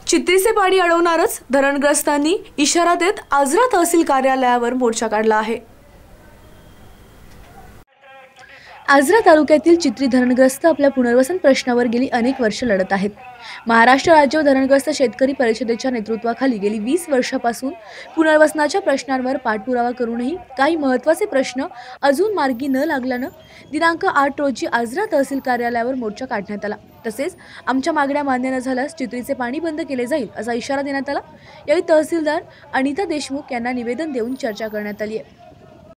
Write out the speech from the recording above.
चित्रीचे पाणी अडवणारच, धरणग्रस्तांनी इशारा देत आजरा तहसील कार्यालयावर मोर्चा काढला आहे। आजरा तालुक्यातील चित्री धरणग्रस्त आपल्या पुनर्वसन प्रश्नावर गेली अनेक वर्ष लढत आहेत। महाराष्ट्र राज्य धरणग्रस्त शेतकरी परिषदेच्या नेतृत्वाखाली गेली 20 वर्षांपासून पुनर्वसनाच्या प्रश्नांवर पाठपुरावा करूनही काही महत्त्वाचे प्रश्न अजून मार्गी न लागल्यानं दिनांक 8 रोजी आजरा तहसील कार्यालयावर मोर्चा काढण्यात आला। तसेच आमच्या मागण्या मान्य न झाल्यास चित्रीचे पाणी बंद केले जाईल असा इशारा देण्यात आला। यावेळी तहसीलदार अनिता देशमुख यांना निवेदन देऊन चर्चा करण्यात आली आहे।